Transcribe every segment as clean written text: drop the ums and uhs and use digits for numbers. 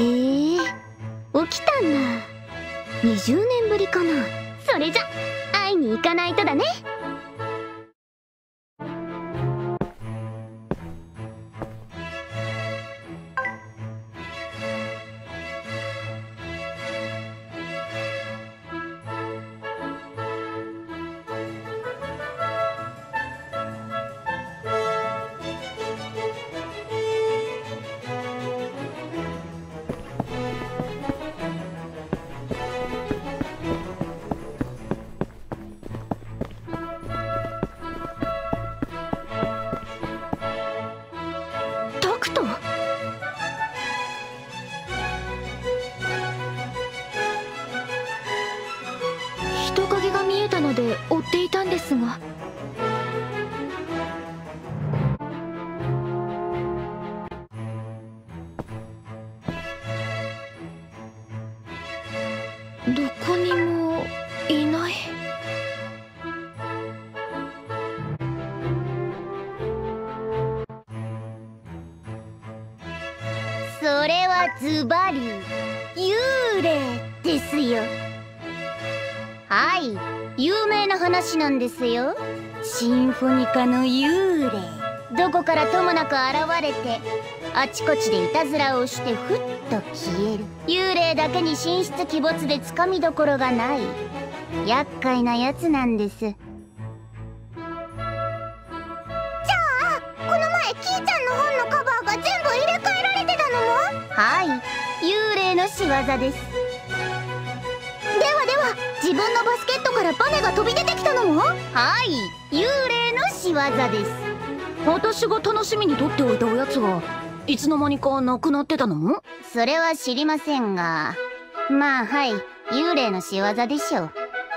へえ、起きたんだ。20年ぶりかな。それじゃ会いに行かないとだね。タクト。人影が見えたので追っていたんですが。どこにもいない。それはズバリ幽霊ですよ。はい、有名な話なんですよ。シンフォニカの幽霊、どこからともなく現れてあちこちでいたずらをしてふっと消える。幽霊だけに神出鬼没でつかみどころがない厄介なやつなんです。じゃあこの前キーちゃんの本のカバーが全部入れ替えられてたのも。はい、幽霊の仕業です。では自分のバスケットからバネが飛び出てきたのも。はい、幽霊の仕業です。私が楽しみにとっておいたおやつがいつの間にかなくなってたのも。それは知りませんが、まあはい、幽霊の仕業でしょう。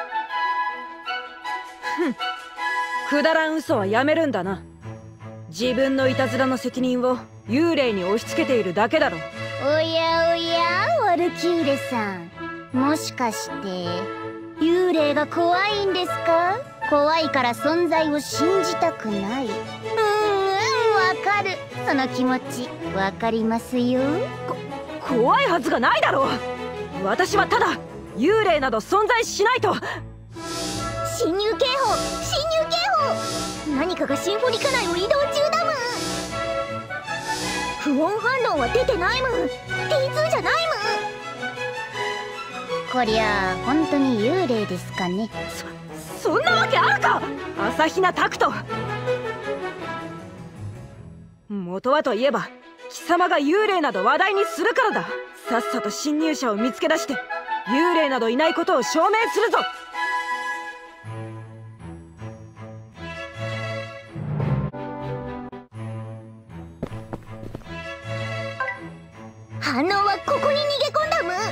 ふん、くだらん嘘はやめるんだな。自分のいたずらの責任を幽霊に押し付けているだけだろ。 おやおや、ワルキューレさん、もしかして幽霊が怖いんですか？怖いから存在を信じたくない。わかる、その気持ちわかりますよ。 怖いはずがないだろう。私はただ幽霊など存在しないと。 侵入警報、侵入警報。何かがシンフォニカ内を移動中だむ。不穏反応は出てないむ。 T2 じゃないむ。こりゃあ本当に幽霊ですかね。 そんなわけあるか、朝比奈拓人。元はといえば貴様が幽霊など話題にするからだ。さっさと侵入者を見つけ出して幽霊などいないことを証明するぞ。 反応はここに逃げ込んだむ。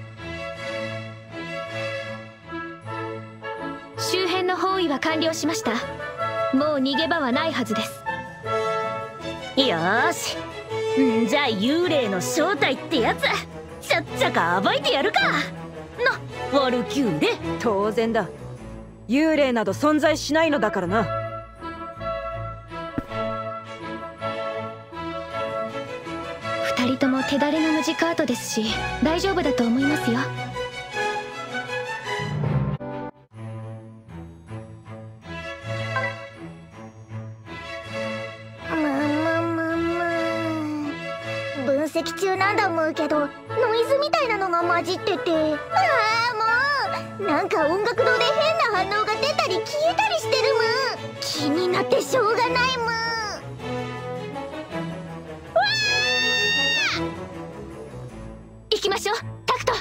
周辺の包囲は完了しました。もう逃げ場はないはずです。 よーし、じゃあ幽霊の正体ってやつちゃっちゃか暴いてやるかな、ワルキューレ。 当然だ、幽霊など存在しないのだからな。 2人とも手だれのムジカートですし大丈夫だと思いますよ。分析中なんだ思うけどノイズみたいなのが混じってて、もうなんか音楽堂で変な反応が出たり消えたりしてるむ。気になってしょうがないむ。行きましょう、タクト。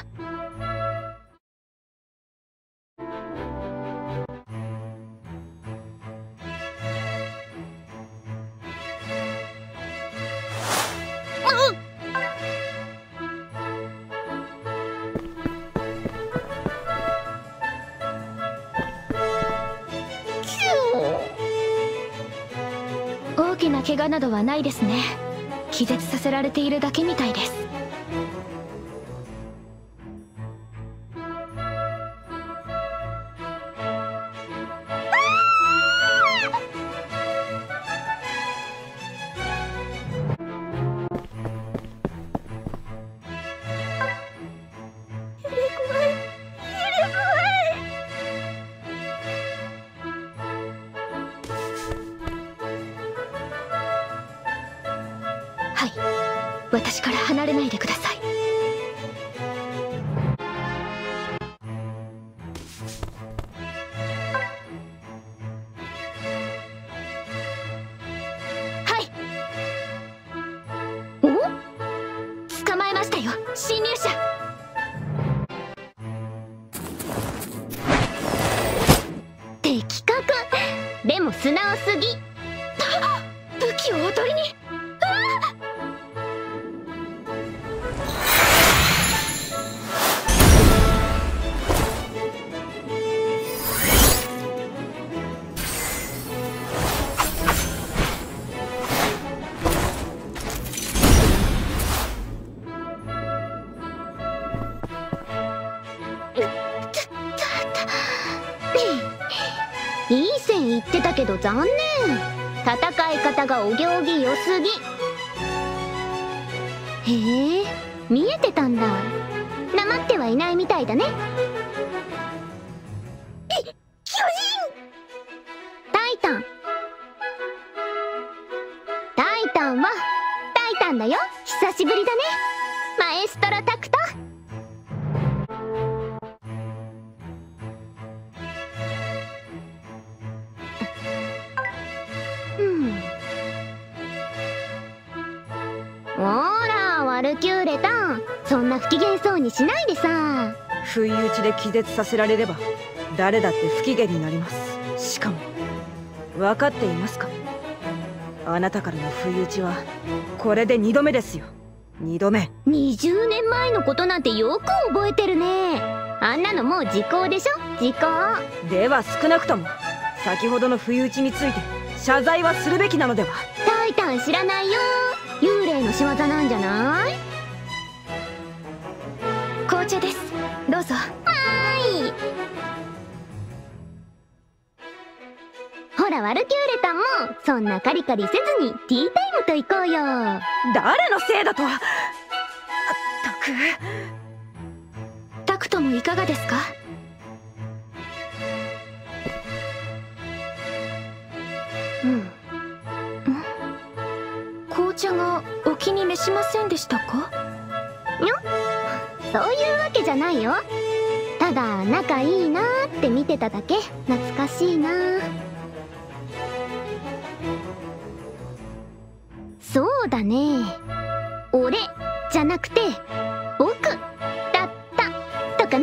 大きな怪我などはないですね。気絶させられているだけみたいです。 はい、私から離れないでください。はい。お？捕まえましたよ、侵入者。的確。でも素直すぎ。武器をおとりに。いい線いってたけど残念。戦い方がお行儀良すぎ。へえ、見えてたんだ。なまってはいないみたいだね。巨人タイタン。タイタンはタイタンだよ。久しぶりだね、マエストロタクト。ほらワルキューレタン、そんな不機嫌そうにしないでさ。 不意打ちで気絶させられれば誰だって不機嫌になります。しかも分かっていますか？あなたからの不意打ちはこれで2度目ですよ。2度目。 20年前のことなんてよく覚えてるね。あんなのもう時効でしょ。時効では少なくとも先ほどの不意打ちについて謝罪はするべきなのでは。 タイタン知らないよ。幽霊の仕業なんじゃない？紅茶です、どうぞ。はーい。ほらワルキューレタンもそんなカリカリせずにティータイムと行こうよ。 誰のせいだとは。 タクトもいかがですか？紅茶がお気に召しませんでしたか？そういうわけじゃないよ。ただ仲いいなーって見てただけ。懐かしいな。そうだね、俺じゃなくて僕だったとかね。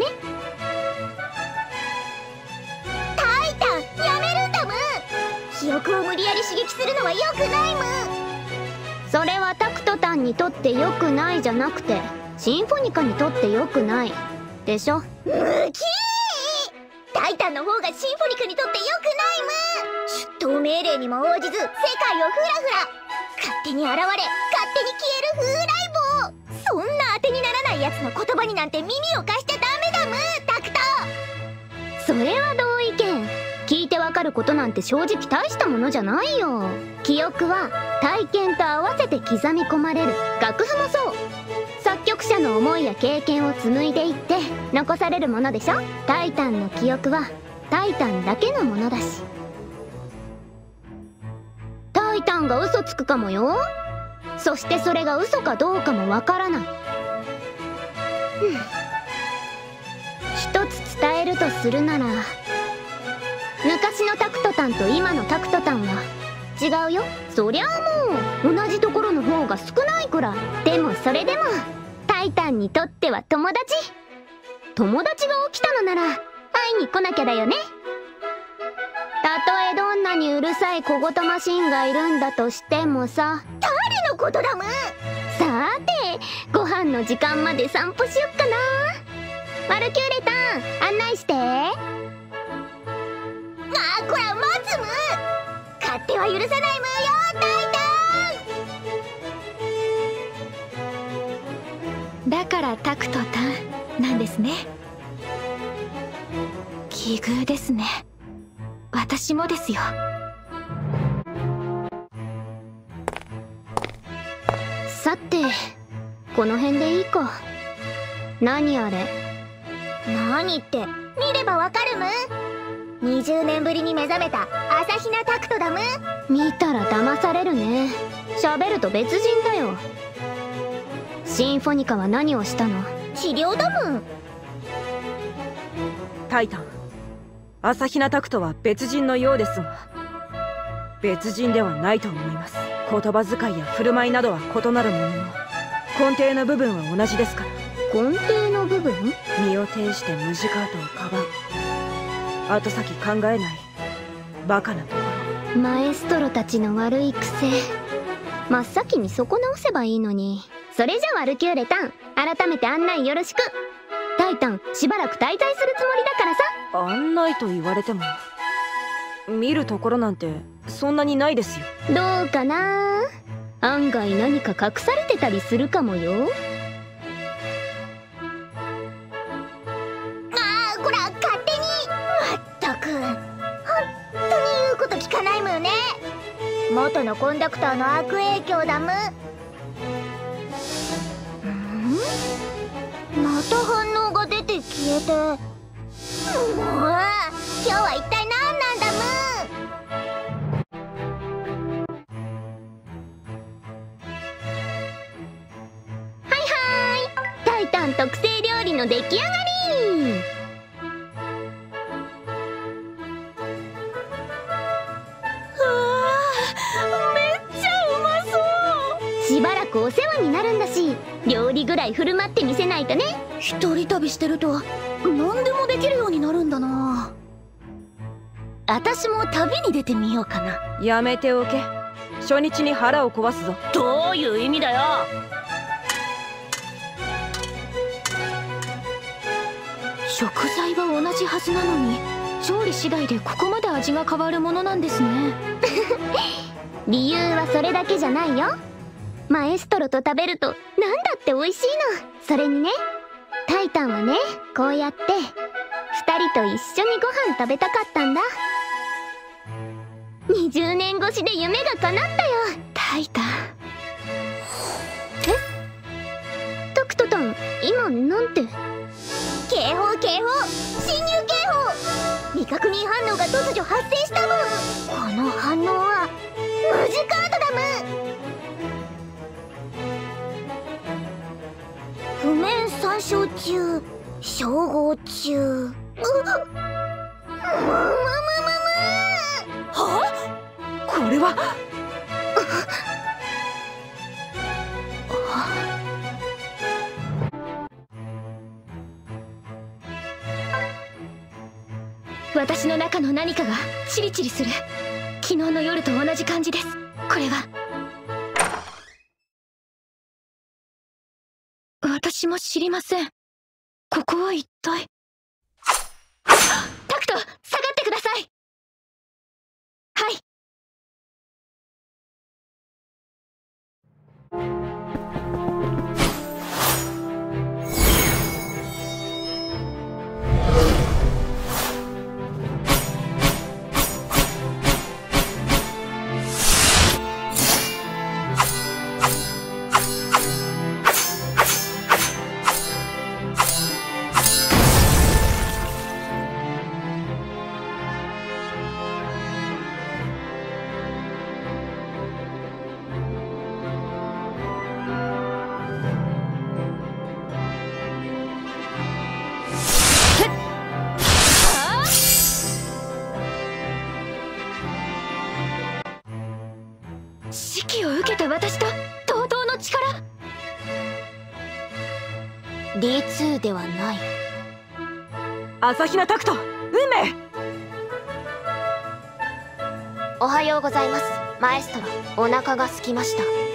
タイタンやめるんだむ。記憶を無理やり刺激するのは良くないむ。それはタクトタンにとって良くないじゃなくてシンフォニカにとって良くないでしょ。ムキー。タイタンの方がシンフォニカにとって良くないむ。出頭命令にも応じず世界をフラフラ。勝手に現れ勝手に消える風来坊。そんな当てにならないやつの言葉になんて耳を貸しちゃダメだむ。タクト。それは同意見。聞いてわかることなんて正直大したものじゃないよ。記憶は体験と合わせて刻み込まれる。楽譜もそう。作曲者の思いや経験を紡いでいって残されるものでしょ。タイタンの記憶はタイタンだけのものだし。タイタンが嘘つくかもよ。そしてそれが嘘かどうかもわからない。一つ伝えるとするなら、昔のタクトタンと今のタクトタンは違うよ。そりゃあもう同じところの方が少ないくらい。でもそれでもタイタンにとっては友達が起きたのなら会いに来なきゃだよね。たとえどんなにうるさい小言マシンがいるんだとしてもさ。誰のことだむ。さてご飯の時間まで散歩しよっかな。ワルキューレタン案内して。こら待つむ。勝手は許さないむよタイタン。だからタクトタンなんですね。奇遇ですね。私もですよ。さてこの辺でいいか。何あれ。何って見ればわかるむ。20年ぶりに目覚めた朝比奈タクトだむ。見たら騙されるね。 喋ると別人だよ。シンフォニカは何をしたの？治療だもん。 タイタン、朝比奈拓人は別人のようですが、別人ではないと思います。言葉遣いや振る舞いなどは異なるものの、根底の部分は同じですから。 根底の部分？ 身を挺してムジカートをかばう、後先考えないバカなところ。 マエストロたちの悪い癖、真っ先にそこ直せばいいのに。それじゃワルキューレタン、改めて案内よろしく。タイタン、しばらく滞在するつもりだからさ。 案内と言われても、見るところなんてそんなにないですよ。 どうかな、案外何か隠されてたりするかもよ。こら勝手に。まったく本当に言うこと聞かないもんね。元のコンダクターの悪影響だむ。また反応が出て消えて。もう今日は一体何なんだむ。はいはい、タイタン特製料理の出来上がり。しばらくお世話になるんだし、料理ぐらい振る舞ってみせないとね。一人旅してると何でもできるようになるんだな。私も旅に出てみようかな。 やめておけ。初日に腹を壊すぞ。 どういう意味だよ。 食材は同じはずなのに、調理次第でここまで味が変わるものなんですね。理由はそれだけじゃないよ。マエストロと食べるとなんだって美味しいの。それにね、タイタンはね、こうやって2人と一緒にご飯食べたかったんだ。20年越しで夢が叶ったよ。タイタン。タクトタン、今なんて。警報警報、侵入警報。未確認反応が突如発生したもん。この反応はムジカートだむ。譜面参照中、照合中。 は？これは私の中の何かがチリチリする。昨日の夜と同じ感じです。これは。私も知りません。ここは一体。タクト、下がってください。はい。指揮を受けた私と同等の力。D2 ではない。 朝比奈拓人、運命。 おはようございます。マエストロ、お腹が空きました。